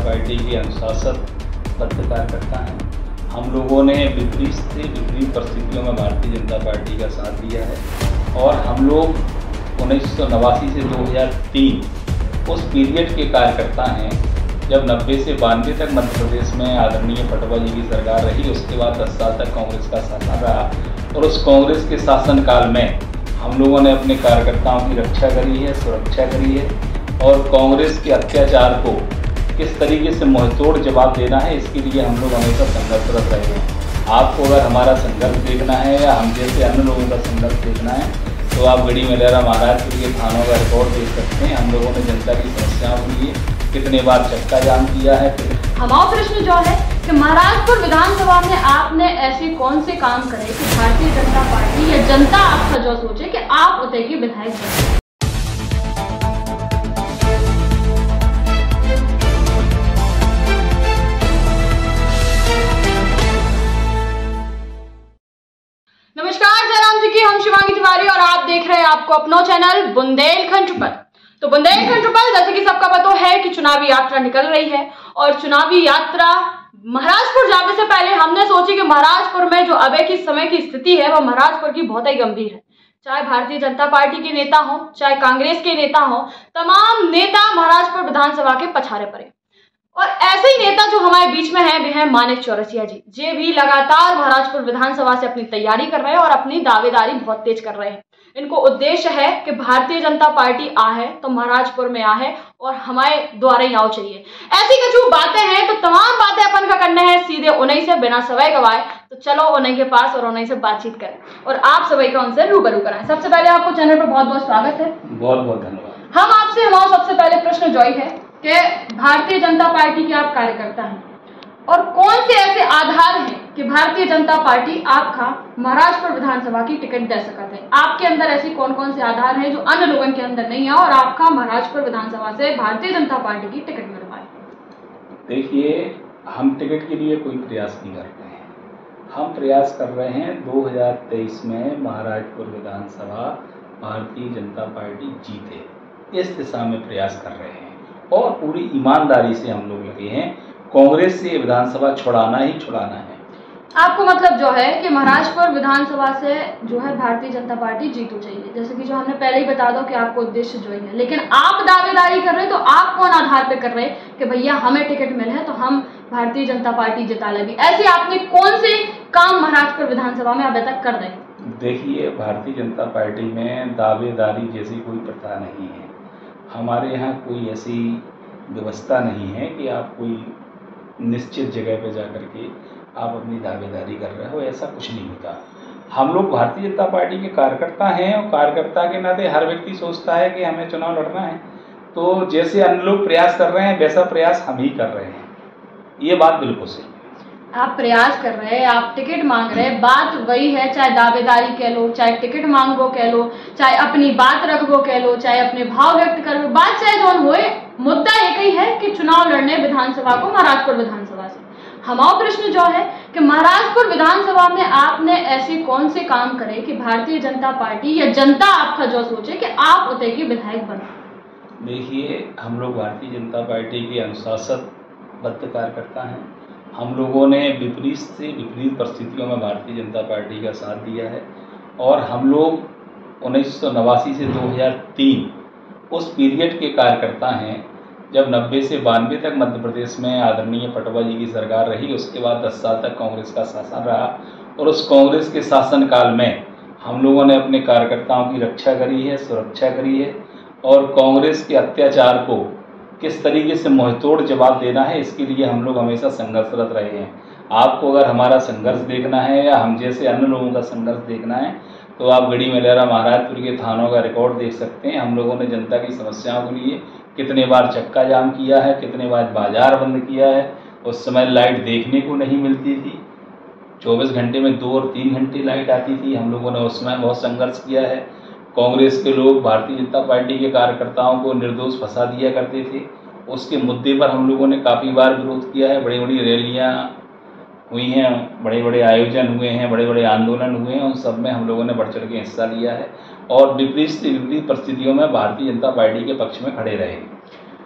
Party के अनुशासनबद्ध कार्यकर्ता हैं। हम लोगों ने विपरीत से विपरीत परिस्थितियों में भारतीय जनता पार्टी का साथ दिया है और हम लोग 1989 से 2003 उस पीरियड के कार्यकर्ता हैं जब 90 से 92 तक मध्य प्रदेश में आदरणीय पटवा जी की सरकार रही। उसके बाद 10 साल तक कांग्रेस का शासन रहा और उस कांग्रेस के शासनकाल में हम लोगों ने अपने कार्यकर्ताओं की रक्षा करी है, सुरक्षा करी है और कांग्रेस के अत्याचार को किस तरीके से मुंहतोड़ जवाब देना है इसके लिए हम लोग हमेशा संघर्षरत रहे हैं। आपको अगर हमारा संघर्ष देखना है या हम जैसे अन्य लोगों का संघर्ष देखना है तो आप गढ़ी मलेरा महाराजपुर के थानों का रिकॉर्ड देख सकते हैं। हम लोगों ने जनता की समस्याओं के लिए कितने बार चक्का जाम किया है। हमारा प्रश्न जो है कि महाराजपुर विधानसभा में आपने ऐसे कौन से काम करे कि भारतीय जनता पार्टी या जनता आपका जो सोचे कि आप उतरे की विधायक बने। नमस्कार, जयराम जी की हम शिवांगी तिवारी और आप देख रहे हैं आपको अपना चैनल बुंदेलखंड ट्रिपल। तो बुंदेलखंड ट्रिपल जैसे कि सबका पता है कि चुनावी यात्रा निकल रही है और चुनावी यात्रा महाराजपुर जाने से पहले हमने सोची कि महाराजपुर में जो अभी की समय की स्थिति है वह महाराजपुर की बहुत ही गंभीर है। चाहे भारतीय जनता पार्टी के नेता हो, चाहे कांग्रेस के नेता हो, तमाम नेता महाराजपुर विधानसभा के पछाड़े पड़े और ऐसे ही नेता जो हमारे बीच में है वे हैं मानिक चौरसिया जी। जे भी लगातार महाराजपुर विधानसभा से अपनी तैयारी कर रहे हैं और अपनी दावेदारी बहुत तेज कर रहे हैं। इनको उद्देश्य है कि भारतीय जनता पार्टी आ है तो महाराजपुर में आ है और हमारे द्वारा ही आओ चाहिए। ऐसी कुछ बातें हैं तो तमाम बातें अपन का करने हैं सीधे उन्हीं से बिना समय गवाए। तो चलो उन्हीं के पास और उन्हीं से बातचीत करें और आप सभी का उनसे रूबरू कराएं। सबसे पहले आपको चैनल पर बहुत बहुत स्वागत है। बहुत बहुत धन्यवाद। हम आपसे हमारा सबसे पहले प्रश्न जो है कि भारतीय जनता पार्टी के आप कार्यकर्ता हैं और कौन से ऐसे आधार हैं कि भारतीय जनता पार्टी आपका महाराजपुर विधानसभा की टिकट दे सकते हैं। आपके अंदर ऐसी कौन कौन से आधार हैं जो अन्य लोगों के अंदर नहीं है और आपका महाराजपुर विधानसभा से भारतीय जनता पार्टी की टिकट मिल पाए। देखिए, हम टिकट के लिए कोई प्रयास नहीं कर रहे हैं। हम प्रयास कर रहे हैं 2023 में महाराजपुर विधानसभा भारतीय जनता पार्टी जीते, इस दिशा में प्रयास कर रहे हैं और पूरी ईमानदारी से हम लोग लगे हैं। कांग्रेस से विधानसभा छुड़ाना ही छुड़ाना है। आपको मतलब जो है कि महाराजपुर विधानसभा से जो है भारतीय जनता पार्टी जीतो चाहिए, जैसे कि जो हमने पहले ही बता दो कि आपको उद्देश्य जो है, लेकिन आप दावेदारी कर रहे हैं तो आप कौन आधार पे कर रहे हैं कि भैया हमें टिकट मिले है तो हम भारतीय जनता पार्टी जिता लेंगे। ऐसे आपने कौन से काम महाराजपुर विधानसभा में अभी तक कर रहे हैं? देखिए, भारतीय जनता पार्टी में दावेदारी जैसी कोई प्रथा नहीं है। हमारे यहाँ कोई ऐसी व्यवस्था नहीं है कि आप कोई निश्चित जगह पे जाकर के आप अपनी दावेदारी कर रहे हो, ऐसा कुछ नहीं होता। हम लोग भारतीय जनता पार्टी के कार्यकर्ता हैं और कार्यकर्ता के नाते हर व्यक्ति सोचता है कि हमें चुनाव लड़ना है, तो जैसे अन्य लोग प्रयास कर रहे हैं वैसा प्रयास हम ही कर रहे हैं। ये बात बिल्कुल सही है। आप प्रयास कर रहे हैं, आप टिकट मांग रहे हैं, बात वही है, चाहे दावेदारी कह लो, चाहे टिकट मांगो कह लो, चाहे अपनी बात रखो कह लो, चाहे अपने भाव व्यक्त करो, बात चाहे जो हो, मुद्दा एक ही है कि चुनाव लड़ने विधानसभा को महाराजपुर विधानसभा से। हमारा प्रश्न जो है कि महाराजपुर विधानसभा में आपने ऐसे कौन से काम करे कि भारतीय जनता पार्टी या जनता आपका जो सोचे कि आप उतरे की विधायक बने। देखिए, हम लोग भारतीय जनता पार्टी के अनुशासनबद्ध कार्यकर्ता हैं। हम लोगों ने विपरीत से विपरीत परिस्थितियों में भारतीय जनता पार्टी का साथ दिया है और हम लोग 1989 से 2003 उस पीरियड के कार्यकर्ता हैं जब 90 से 92 तक मध्य प्रदेश में आदरणीय पटवा जी की सरकार रही। उसके बाद 10 साल तक कांग्रेस का शासन रहा और उस कांग्रेस के शासनकाल में हम लोगों ने अपने कार्यकर्ताओं की रक्षा करी है, सुरक्षा करी है और कांग्रेस के अत्याचार को किस तरीके से मुंहतोड़ जवाब देना है इसके लिए हम लोग हमेशा संघर्षरत रहे हैं। आपको अगर हमारा संघर्ष देखना है या हम जैसे अन्य लोगों का संघर्ष देखना है तो आप गढ़ी मलेरा महाराजपुर के थानों का रिकॉर्ड देख सकते हैं। हम लोगों ने जनता की समस्याओं के लिए कितने बार चक्का जाम किया है, कितने बार बाजार बंद किया है। उस समय लाइट देखने को नहीं मिलती थी, 24 घंटे में 2 और 3 घंटे लाइट आती थी। हम लोगों ने उस समय बहुत संघर्ष किया है। कांग्रेस के लोग भारतीय जनता पार्टी के कार्यकर्ताओं को निर्दोष फंसा दिया करते थे, उसके मुद्दे पर हम लोगों ने काफ़ी बार विरोध किया है। बड़ी बड़ी रैलियाँ हुई हैं, बड़े बड़े आयोजन हुए हैं, बड़े बड़े आंदोलन हुए हैं, उन सब में हम लोगों ने बढ़ चढ़ के हिस्सा लिया है और विपरीत से विपरीत परिस्थितियों में भारतीय जनता पार्टी के पक्ष में खड़े रहे।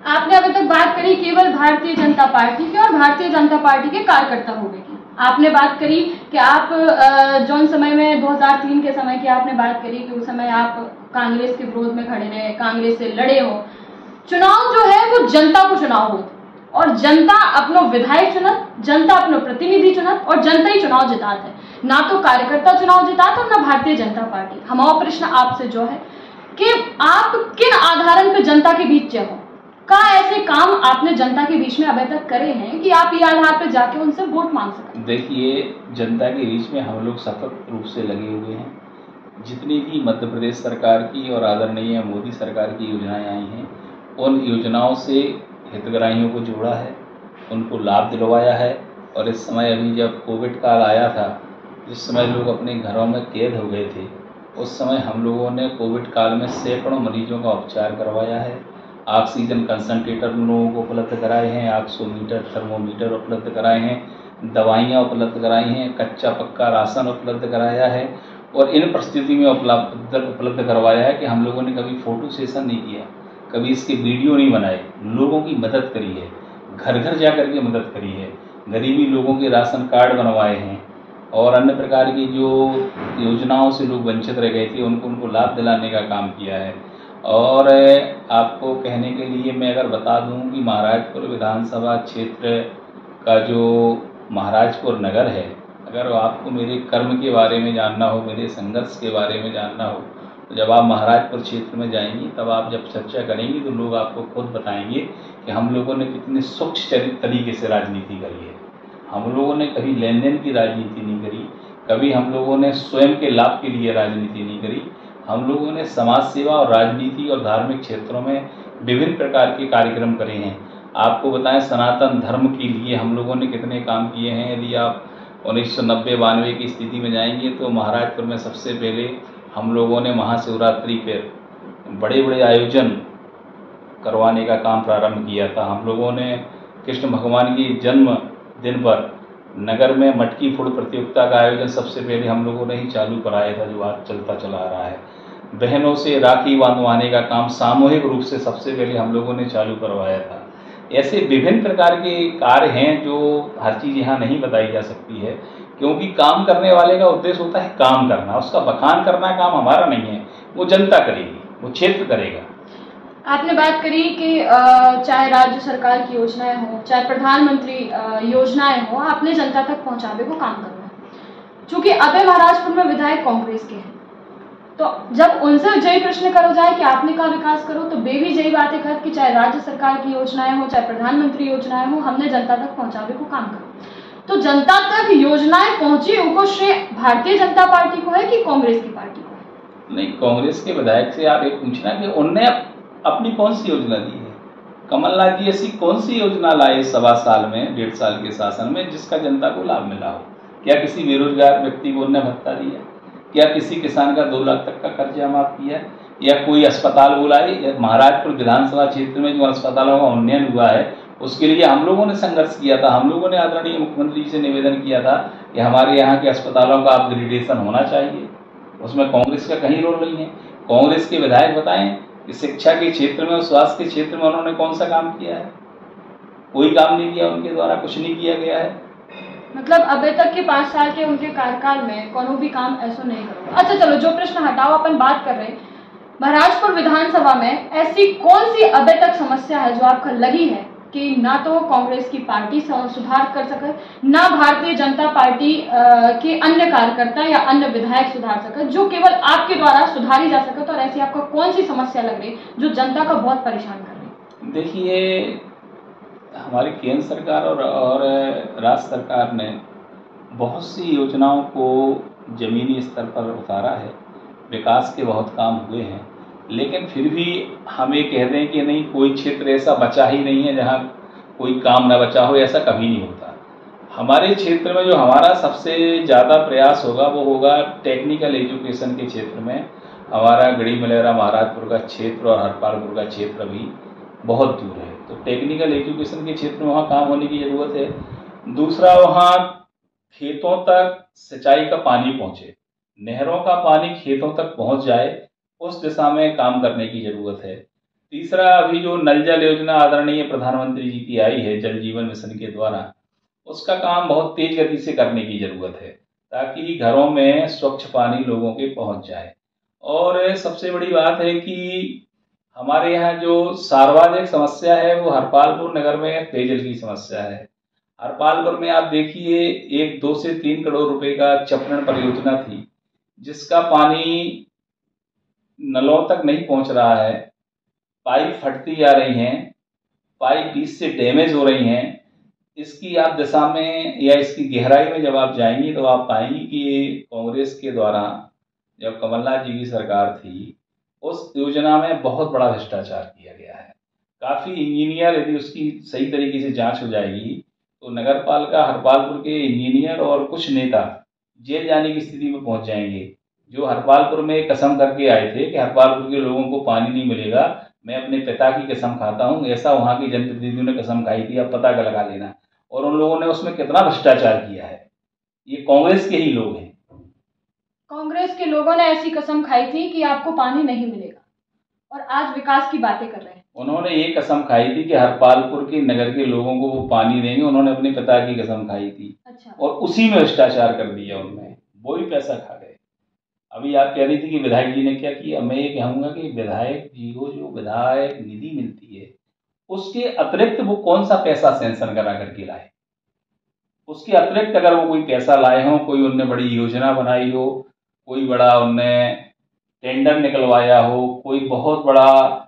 आपने अभी तक बात करी केवल भारतीय जनता पार्टी की और भारतीय जनता पार्टी के कार्यकर्ता होने की। आपने बात करी कि आप जौन समय में 2003 के समय की आपने बात करी कि उस समय आप कांग्रेस के विरोध में खड़े रहे, कांग्रेस से लड़े हो। चुनाव जो है वो जनता को चुनाव हो और जनता अपनो विधायक चुनत, जनता अपनो प्रतिनिधि चुनत और जनता ही चुनाव जितात है, ना तो कार्यकर्ता चुनाव जितात और ना भारतीय जनता पार्टी। हमारा प्रश्न आपसे जो है कि आप किन आधारण पर जनता के बीच हो, का ऐसे काम आपने जनता के बीच में अभी तक करे हैं कि आप ये आधार पर जाके उनसे वोट मांग सकें? देखिए, जनता के बीच में हम लोग सतत रूप से लगे हुए हैं। जितनी भी मध्य प्रदेश सरकार की और आदरणीय मोदी सरकार की योजनाएं आई हैं, उन योजनाओं से हितग्राहियों को जोड़ा है, उनको लाभ दिलवाया है। और इस समय अभी जब कोविड काल आया था, जिस समय लोग अपने घरों में कैद हो गए थे, उस समय हम लोगों ने कोविड काल में सैकड़ों मरीजों का उपचार करवाया है। ऑक्सीजन कंसंट्रेटर लोगों को उपलब्ध कराए हैं, ऑक्सीमीटर, थर्मोमीटर उपलब्ध कराए हैं, दवाइयाँ उपलब्ध कराई हैं, कच्चा पक्का राशन उपलब्ध कराया है। और इन परिस्थिति में उपलब्ध करवाया है कि हम लोगों ने कभी फोटो सेशन नहीं किया, कभी इसके वीडियो नहीं बनाए, लोगों की मदद करी है, घर घर जा कर के मदद करी है, गरीबी लोगों के राशन कार्ड बनवाए हैं और अन्य प्रकार की जो योजनाओं से लोग वंचित रह गए थे उनको लाभ दिलाने का काम किया है। और आपको कहने के लिए मैं अगर बता दूं कि महाराजपुर विधानसभा क्षेत्र का जो महाराजपुर नगर है, अगर आपको मेरे कर्म के बारे में जानना हो, मेरे संघर्ष के बारे में जानना हो, तो जब आप महाराजपुर क्षेत्र में जाएंगी, तब आप जब चर्चा करेंगी तो लोग आपको खुद बताएंगे कि हम लोगों ने कितने सूक्ष्म तरीके से राजनीति करी है। हम लोगों ने कभी लेन देन की राजनीति नहीं करी, कभी हम लोगों ने स्वयं के लाभ के लिए राजनीति नहीं करी। हम लोगों ने समाज सेवा और राजनीति और धार्मिक क्षेत्रों में विभिन्न प्रकार के कार्यक्रम करे हैं। आपको बताएं, सनातन धर्म के लिए हम लोगों ने कितने काम किए हैं। यदि आप 1990-92 की स्थिति में जाएंगे तो महाराजपुर में सबसे पहले हम लोगों ने महाशिवरात्रि पर बड़े बड़े आयोजन करवाने का काम प्रारंभ किया था। हम लोगों ने कृष्ण भगवान की जन्म दिन पर नगर में मटकी फोड़ प्रतियोगिता का आयोजन सबसे पहले हम लोगों ने ही चालू कराया था, जो आज चलता चला आ रहा है। बहनों से राखी बांधवाने का काम सामूहिक रूप से सबसे पहले हम लोगों ने चालू करवाया था। ऐसे विभिन्न प्रकार के कार्य हैं जो हर चीज़ यहाँ नहीं बताई जा सकती है, क्योंकि काम करने वाले का उद्देश्य होता है काम करना, उसका बखान करना काम हमारा नहीं है, वो जनता करेगी, वो क्षेत्र करेगा। आपने बात करी कि चाहे राज्य सरकार की योजनाएं हो, चाहे प्रधानमंत्री योजनाएं हो, आपने जनता तक पहुंचाने को काम करना है। चूंकि अबे महाराजपुर में विधायक कांग्रेस के हैं, तो जब उनसे यही प्रश्न करो जाए कि आपने का विकास करो, तो बे भी यही बातें कर कि चाहे राज्य सरकार की योजनाएं हो, चाहे प्रधानमंत्री योजनाएं हो, हमने जनता तक पहुंचाने को काम करो। तो जनता तक योजनाएं पहुंची, उनको श्रेय भारतीय जनता पार्टी को है कि कांग्रेस की पार्टी को है? नहीं, कांग्रेस के विधायक से आप एक पूछना कि उनने अपनी कौन सी योजना दी है। कमलनाथ जी ऐसी कौन सी योजना लाए 1.25 साल में, 1.5 साल के शासन में, जिसका जनता को लाभ मिला हो? क्या किसी बेरोजगार व्यक्ति को उन्होंने भत्ता दिया? क्या किसी किसान का 2 लाख तक का कर्जा माफ किया? या कोई अस्पताल बुलाए? महाराजपुर विधानसभा क्षेत्र में जो अस्पतालों का उन्नयन हुआ है, उसके लिए हम लोगों ने संघर्ष किया था। हम लोगों ने आदरणीय मुख्यमंत्री जी से निवेदन किया था कि हमारे यहाँ के अस्पतालों का अपग्रेडेशन होना चाहिए। उसमें कांग्रेस का कहीं रोल नहीं है। कांग्रेस के विधायक बताएं कि शिक्षा के क्षेत्र में और स्वास्थ्य के क्षेत्र में उन्होंने कौन सा काम किया है? कोई काम नहीं किया, उनके द्वारा कुछ नहीं किया गया है। मतलब अभी तक के 5 साल के उनके कार्यकाल में कोनो भी काम ऐसा नहीं करो। अच्छा चलो, जो प्रश्न हटाओ, अपन बात कर रहे हैं महाराजपुर विधानसभा में ऐसी कौन सी अभी तक समस्या है जो आपको लगी है कि ना तो कांग्रेस की पार्टी सुधार कर सके, ना भारतीय जनता पार्टी के अन्य कार्यकर्ता या अन्य विधायक सुधार सके, जो केवल आपके द्वारा सुधारी जा सके? तो ऐसी आपको कौन सी समस्या लग रही जो जनता को बहुत परेशान कर रही है? देखिए, हमारी केंद्र सरकार और राज्य सरकार ने बहुत सी योजनाओं को जमीनी स्तर पर उतारा है, विकास के बहुत काम हुए हैं, लेकिन फिर भी हम ये कह दें कि नहीं, कोई क्षेत्र ऐसा बचा ही नहीं है जहाँ कोई काम न बचा हो, ऐसा कभी नहीं होता। हमारे क्षेत्र में जो हमारा सबसे ज़्यादा प्रयास होगा वो होगा टेक्निकल एजुकेशन के क्षेत्र में। हमारा गढ़ी मलेरा महाराजपुर का क्षेत्र और हरपालपुर का क्षेत्र भी बहुत दूर है, तो टेक्निकल एजुकेशन के क्षेत्र में वहाँ काम होने की ज़रूरत है। दूसरा, वहाँ खेतों तक सिंचाई का पानी पहुँचे, नहरों का पानी खेतों तक पहुँच जाए, उस दिशा में काम करने की ज़रूरत है। तीसरा, अभी जो नल जल योजना आदरणीय प्रधानमंत्री जी की आई है जल जीवन मिशन के द्वारा, उसका काम बहुत तेज गति से करने की जरूरत है ताकि घरों में स्वच्छ पानी लोगों के पहुंच जाए। और सबसे बड़ी बात है कि हमारे यहाँ जो सर्वाधिक समस्या है वो हरपालपुर नगर में पेयजल की समस्या है। हरपालपुर में आप देखिए, एक 2 से 3 करोड़ रुपए का चपड़न परियोजना थी, जिसका पानी नलों तक नहीं पहुंच रहा है। पाइप फटती जा रही हैं, पाइप बीच से डैमेज हो रही हैं। इसकी आप दिशा में या इसकी गहराई में जब आप जाएंगी तो आप पाएंगी कि ये कांग्रेस के द्वारा जब कमलनाथ जी की सरकार थी, उस योजना में बहुत बड़ा भ्रष्टाचार किया गया है। काफ़ी इंजीनियर, यदि उसकी सही तरीके से जांच हो जाएगी तो नगर पालिका हरपालपुर के इंजीनियर और कुछ नेता जेल जाने की स्थिति में पहुंच जाएंगे। जो हरपालपुर में कसम करके आए थे कि हरपालपुर के लोगों को पानी नहीं मिलेगा, मैं अपने पिता की कसम खाता हूं, ऐसा वहां के जनप्रतिनिधियों ने कसम खाई थी, आप पता लगा लेना। और उन लोगों ने उसमें कितना भ्रष्टाचार किया है, ये कांग्रेस के ही लोग हैं। कांग्रेस के लोगों ने ऐसी कसम खाई थी कि आपको पानी नहीं मिलेगा, और आज विकास की बातें कर रहे हैं। उन्होंने ये कसम खाई थी कि हरपालपुर के नगर के लोगों को वो पानी देंगे, उन्होंने अपने पिता की कसम खाई थी। अच्छा। और उसी में भ्रष्टाचार कर दिया उनने, वो ही पैसा खा गए। अभी आप कह रही थी कि विधायक जी ने क्या किया, मैं ये कहूँगा कि विधायक जी को जो विधायक निधि मिलती है उसके अतिरिक्त वो कौन सा पैसा सैंक्शन करा करके लाए। उसके अतिरिक्त अगर वो कोई पैसा लाए हों, कोई उनने बड़ी योजना बनाई हो, कोई बड़ा उनने टेंडर निकलवाया हो, कोई बहुत बड़ा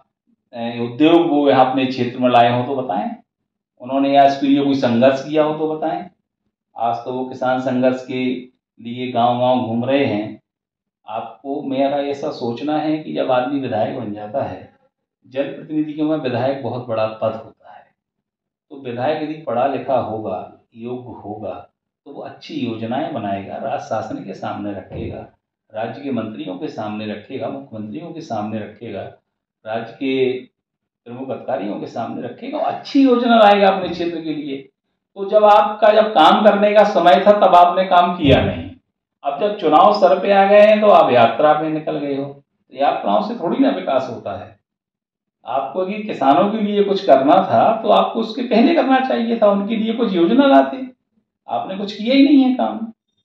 उद्योग वो यहाँ अपने क्षेत्र में लाए हो तो बताएं। उन्होंने यहाँ इसके लिए कोई संघर्ष किया हो तो बताएं। आज तो वो किसान संघर्ष के लिए गांव-गांव घूम रहे हैं। आपको मेरा ऐसा सोचना है कि जब आदमी विधायक बन जाता है, जनप्रतिनिधियों में विधायक बहुत बड़ा पद होता है, तो विधायक यदि पढ़ा लिखा होगा, योग्य होगा, तो वो अच्छी योजनाएं बनाएगा, राज्य शासन के सामने रखेगा, राज्य के मंत्रियों के सामने रखेगा, मुख्यमंत्रियों के सामने रखेगा, राज्य के प्रमुख अधिकारियों के सामने रखेगा, अच्छी योजना लाएगा अपने क्षेत्र के लिए। तो जब काम करने का समय था तब आपने काम किया नहीं। अब जब चुनाव सर पे आ गए हैं तो आप यात्रा पे निकल गए हो। तो यात्राओं से थोड़ी ना विकास होता है। आपको यदि किसानों के लिए कुछ करना था तो आपको उसके पहले करना चाहिए था, उनके लिए कुछ योजना लाते। आपने कुछ किया ही नहीं है काम।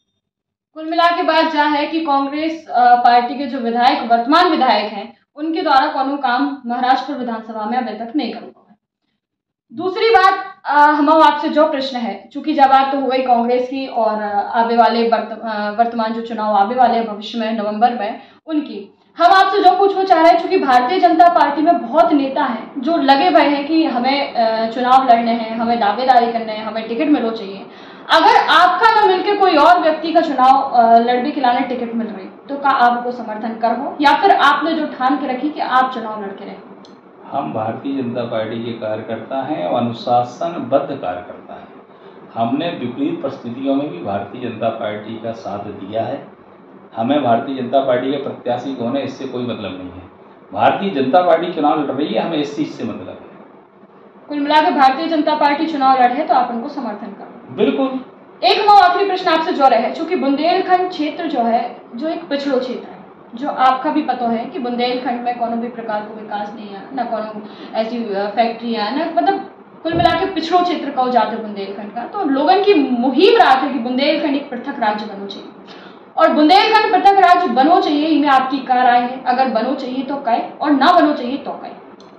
कुल मिला के बात यह है कि कांग्रेस पार्टी के जो विधायक, वर्तमान विधायक हैं, उनके द्वारा कोनो काम महाराष्ट्र विधानसभा में अभी तक नहीं करूँगा। दूसरी बात, हम आपसे जो प्रश्न है, चूंकि जब बात तो हुई कांग्रेस की और आने वाले वर्तमान जो चुनाव आने वाले हैं भविष्य में नवंबर में उनकी, हम आपसे जो पूछना चाह रहे हैं, चूंकि भारतीय जनता पार्टी में बहुत नेता हैं जो लगे हुए हैं कि हमें चुनाव लड़ने हैं, हमें दावेदारी करने हैं, हमें टिकट मिलो चाहिए। अगर आपका न मिलकर कोई और व्यक्ति का चुनाव लड़ने के लाने टिकट मिल रही तो क्या आप उनको समर्थन कर हो, या फिर आपने जो ठान के रखी कि आप चुनाव लड़के रहे? हम भारतीय जनता पार्टी के कार्यकर्ता हैं और अनुशासनबद्ध कार्यकर्ता हैं। हमने विपरीत परिस्थितियों में भी भारतीय जनता पार्टी का साथ दिया है। हमें भारतीय जनता पार्टी के प्रत्याशी कौन है इससे कोई मतलब नहीं है। भारतीय जनता पार्टी चुनाव लड़ रही है, हमें इस चीज से मतलब है। कुल मिलाकर भारतीय जनता पार्टी चुनाव लड़े तो आप उनको समर्थन करो। बिल्कुल। एक आखिरी प्रश्न आपसे जो रहे, चूंकि बुंदेलखंड क्षेत्र जो है जो एक पिछड़ो क्षेत्र है, जो आपका भी पता है कि बुंदेलखंड में कोनो भी प्रकार का विकास नहीं है, ना कोनो ऐसी फैक्ट्रियां, ना मतलब कुल मिला के पिछड़ो क्षेत्र कहो जाते बुंदेलखंड का। तो लोगों की मुहिम रहा था कि बुंदेलखंड एक पृथक राज्य बनो चाहिए, और बुंदेलखंड पृथक राज्य बनो चाहिए, इनमें आपकी क्या राय है? अगर बनो चाहिए तो कहे, और ना बनो चाहिए तो कहे?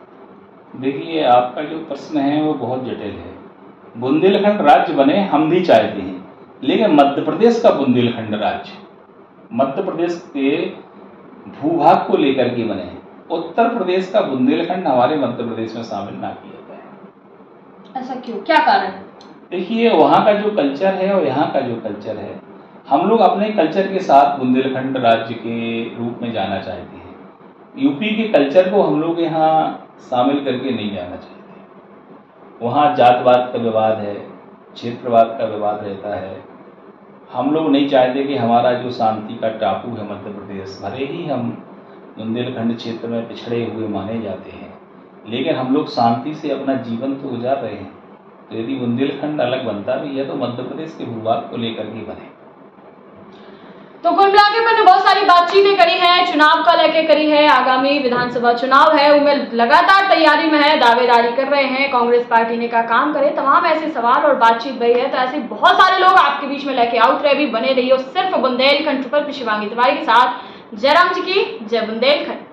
देखिए, आपका जो प्रश्न है वो बहुत जटिल है। बुंदेलखंड राज्य बने हम भी चाहते हैं, लेकिन मध्य प्रदेश का बुंदेलखंड राज्य मध्य प्रदेश के भूभाग को लेकर के बने। उत्तर प्रदेश का बुंदेलखंड हमारे मध्य प्रदेश में शामिल ना किया जाए। ऐसा क्यों, क्या कारण है? देखिए, वहाँ का जो कल्चर है और यहाँ का जो कल्चर है, हम लोग अपने कल्चर के साथ बुंदेलखंड राज्य के रूप में जाना चाहते हैं। यूपी के कल्चर को हम लोग यहाँ शामिल करके नहीं जाना चाहते। वहाँ जातवाद का विवाद है, क्षेत्रवाद का विवाद रहता है। हम लोग नहीं चाहते कि हमारा जो शांति का टापू है मध्य प्रदेश, भले ही हम बुंदेलखंड क्षेत्र में पिछड़े हुए माने जाते हैं, लेकिन हम लोग शांति से अपना जीवन तो गुजार रहे हैं। तो यदि बुंदेलखंड अलग बनता भी है तो मध्य प्रदेश के भूभाग को लेकर के बने। तो कुल मिलाकर मैंने बहुत सारी बातचीतें करी है, चुनाव का लेके करी है, आगामी विधानसभा चुनाव है, उनमें लगातार तैयारी में है, दावेदारी कर रहे हैं, कांग्रेस पार्टी ने क्या काम करे, तमाम ऐसे सवाल और बातचीत भई है। तो ऐसे बहुत सारे लोग आपके बीच में लेके आउट रहे, भी बने रहिए सिर्फ बुंदेलखंड ट्रिपल पे शिवांगी तिवारी के साथ। जयराम जी की जय बुंदेलखंड।